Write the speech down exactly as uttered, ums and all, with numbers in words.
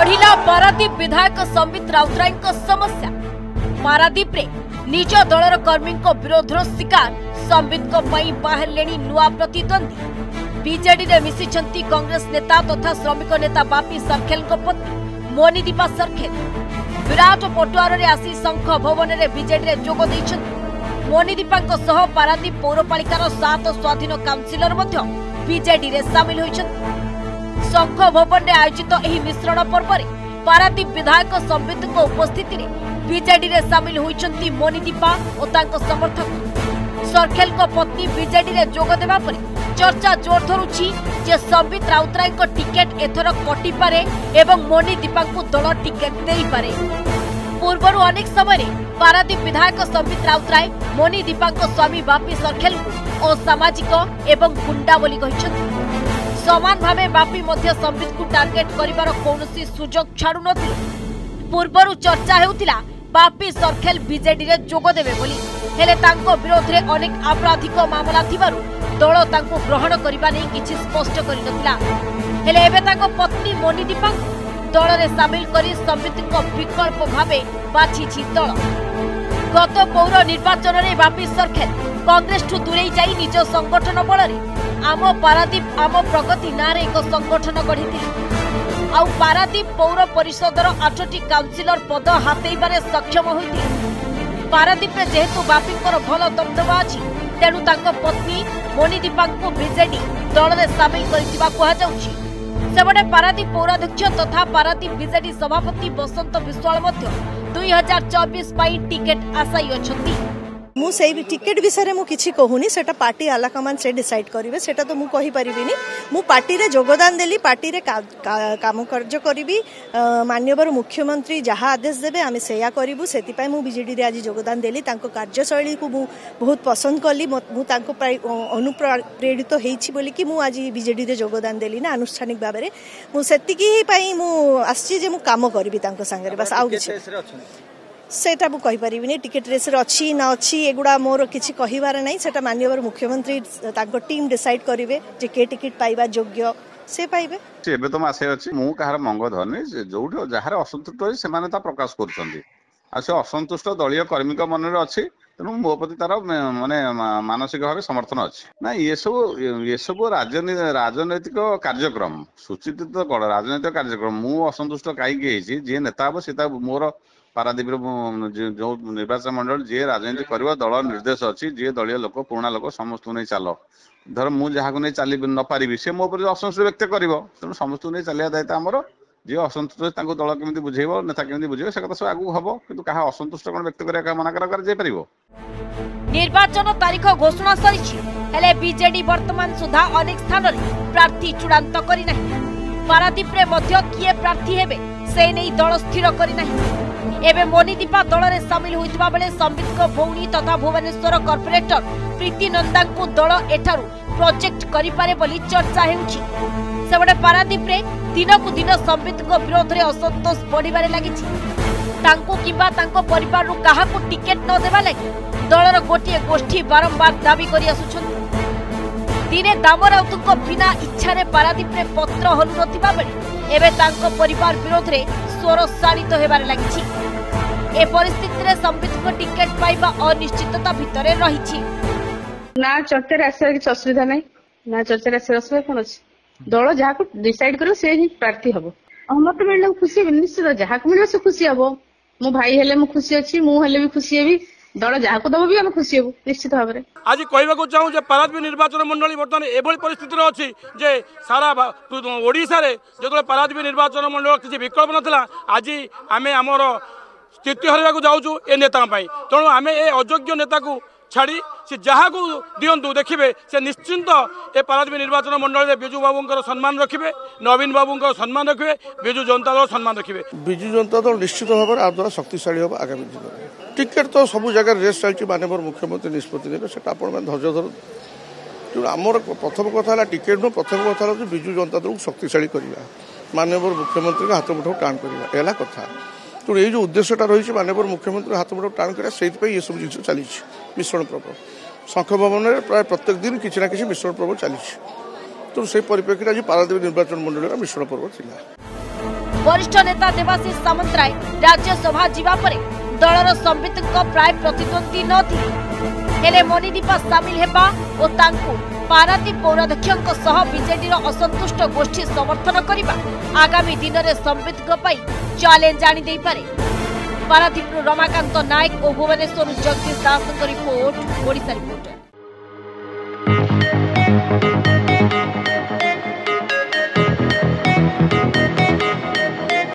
बढ़िला पारादीप विधायक संबित राउतराय समस्या। पारादीप रे निज दलर कर्मी विरोध शिकार संबित बाहर नुआ प्रतिद्वंदी। बीजेडी रे मिशिछंती कांग्रेस नेता तथा श्रमिक नेता बापी सरखेल पत्नी मोनिदीपा सरखेल। विराट पटुआर रे आसी शंख भवन रे बीजेडी रे जोग दैछंती। मोनिदीपा सह पारादीप पौरपालिकार सात स्वाधीन काउंसिलर मध्य बीजेडी रे शामिल होइछंती। शंख भवन में आयोजित एही मिश्रण पर्व में पारादीप विधायक संबित उपस्थिति में बीजेडी रे शामिल होइछंती मोनिदीपा और तांको समर्थक। सरखेल पत्नी बीजेडी रे जोग देबा परे चर्चा जोर धरुछि जे संबित राउतराय टिकेट एथर कटि पारे एवं मोनिदीपा को दल टिकेट देई पारे। पूर्वरु अनेक समय पारादीप विधायक संबित राउतराय मोनिदीपा स्वामी बापी सरखेल को असामाजिक एवं गुंडा बोली कहिछंती। समान भावे बापी मध्य संबित को टार्गेट करिवार कौनसी सुजोग छाड़ू नथिले। पूर्वरु चर्चा हेउतिला बापी सरखेल बीजेडी रे जोग देबे बोली, हेले तांको विरोध रे अनेक आपराधिक मामला थिबारु दल तांको ग्रहण करिबा नै किछि स्पष्ट करि नथिला। हेले एबे तांको पत्नी मोनिदीपा दल रे शामिल करी संबित को विकल्प भावे बाछिछि दल। गत पौर निर्वाचन रे बापी सरखेल कांग्रेस ठू दूरे जाई निज संगठन बल रे आम पारादीप आम प्रगति ना रे एक संगठन गढ़ी आउ पारादीप पौर परिषदर आठटी काउंसिलर पद हातेइबारे सक्षम होइथिले। पारादीप रे जेहेतु बापीकर भल दबदबा अछि तेणु तांको पत्नी मोनिदीपा को बीजेडी दल रे शामिल करितिबा कुहा जाउछि। सेबडे पारादीप पौराध्यक्ष तथा पारादीप बीजेडी सभापति बसंत विश्वाल मध्य दुई हजार चौबीस पाई टिकेट आशायी अछंती। मु से टिकेट विषय में किसी कहूनी सेटा पार्टी आलाकमान से डिसाइड करेंगे सेटा तो मुझे कहि परिबिनी। मु पार्टी रे जोगदान देली पार्टी रे का, का, काम कार्य करी माननीय मुख्यमंत्री जहाँ आदेश देवे आम सेया करूँ से मु बीजेडी रे आज जोगदान देली। तांको कार्यशैली को मु बहुत पसंद कली। मु तांको प्राय अनुप्रेरित होईछि बोली कि मु आज बीजेडी रे जोगदान देली ना आनुष्ठानिक भाव में मु सेतिकी पई मु आछि जे मु काम करी तांको संगे बस आउ किछि सेटा मु कहि परिबिनी। टिकेट रेस रे अछि ना अछि एगुडा मोर किछि कहिबार नै। सेटा माननीय मुख्यमंत्री तांको टीम डिसाइड करिवे जे के टिकेट पाइबा योग्य से पाइबे। एबे तो मासे अछि मु कहार मंग धरनी जोठो जहार असंतुष्ट होई से माने ता प्रकाश करछंती आ से असंतुष्ट दलीय कर्मी का मन रे अछि तेनु मो प्रति तार माने मानसिक भाव समर्थन अछि ना। ये सब ये सब राजनीति राजनैतिक कार्यक्रम सूचित तो कड़ राजनैतिक कार्यक्रम मु असंतुष्ट काई के जे जे नेता हो सेता मोर पारादीप जो निर्वाचन मंडल जी राजनीति करवा दल निर्देश अच्छी जी दलीय लोक पुराणा लोक समस्त नहीं चल धर मुझे जहाँ नहीं चली न पारि से मो पर असंतुष्ट व्यक्त कर तेणु समस्त नहीं चलिया दायित्व आमर जी असंतुष्ट दल केमी बुझेब नेता केमी बुझे से कथा सब आगू हम कि क्या असंतुष्ट कौन व्यक्त कर मना कर निर्वाचन तारीख घोषणा सरी बीजेडी वर्तमान सुधा अनेक स्थान प्रार्थी चूड़ांत करना। पारादीप रे मध्य किए प्रार्थी हेबे से नहीं दल स्थिर करना। एबे मोनिदीपा दल रे शामिल होइतबा बेले संबित को भौणी तथा भुवनेश्वर कॉर्पोरेटर प्रीति नंदा को दल एठारू प्रोजेक्ट करि पारे बोली चर्चा हेउछि। सेबडे पारादीप रे दिन को दिन संबित को विरोध रे असंतोष बढ़िबारे लागिछि। तांको किबा तांको परिवार रु काहा को टिकेट न देबा लागि दलर गोटिए गोष्ठी बारंबार दाबी करि आसुछन। दिने दामराउत को बिना इच्छा रे पारादीप रे पत्र हलु नथिबा बेले एबे तांको परिवार विरोध रे स्वर शालित हेबार लागिछि। ए परिस्थिति रे संबित को टिकेट पाइबा अनिश्चितता भितरे रहिछि। ना चर्चा आसार किसी असुविधा नहीं ना चर्चा आसार असुविधा कौन अच्छी दल जहाँ को डिसाइड कर से ही प्रार्थी हम मत मिले खुशी निश्चित जहाँ को मिले से खुशी हम मो भाई हेले मु खुशी अच्छी मु हेले भी खुशी हेबी दल जहाँ को दब भी आम खुशी हेबू निश्चित भाव में। आज कहवाक चाहूँ जे पारादीप निर्वाचन मंडली बर्तमान एभली परिस्थिति अच्छी जे सारा ओडिशा रे जो पारादीप निर्वाचन मंडल किसी विकल्प नाला आज आम आमर स्थिति हरवाक जाऊँ ए नेता तेणु आम ए अयोग्य नेता को छाड़ी से जहाँ को दिंतु देखिए से निश्चिंत ए पारादीप निर्वाचन मंडल बिजू बाबू सम्मान रखिए नवीन बाबू सम्मान रखिए बिजू जनता दल सम्मान रखिए। बिजू जनता दल निश्चित भाव में द्वारा शक्तिशाली हम आगामी दिन में टिकेट तो सब जगह रेस चलती माननीय मुख्यमंत्री निष्पत्ति ने से धैर्य धर तेणु आमर प्रथम कथा टिकेट नु प्रथम कथा बिजू जनता दल शक्तिशाली करवा माननीय मुख्यमंत्री हाथ मुठ टाण करवा कथा तेणु ये उद्देश्यटा रही माननीय मुख्यमंत्री हाथ मुठ टाण कर ये सब जिन चली मिश्रण पर्व शंख भवन में प्राय प्रत्येक दिन किसी ना कि मिश्रण पर्व चली तेणु से परिप्रेक्षी आज पारादीप निर्वाचन मंडल मिश्रण पर्व था। वरिष्ठ नेता देवाशीष सामंतराय राज्यसभा जीवा परे दलर संबित प्राय प्रतिद्वंदी नथिले मनीदीपा सामिल हेबा और तांकु पारादीप पौराध्यक्षक सह बीजेडी असंतुष्ट गोष्ठी समर्थन करने आगामी दिन में संबित चैलेंज आनी दे पारे। पारादीप रमाकांत नायक और भुवनेश्वर जगदीश दास रिपोर्ट ओडिशा रिपोर्टर।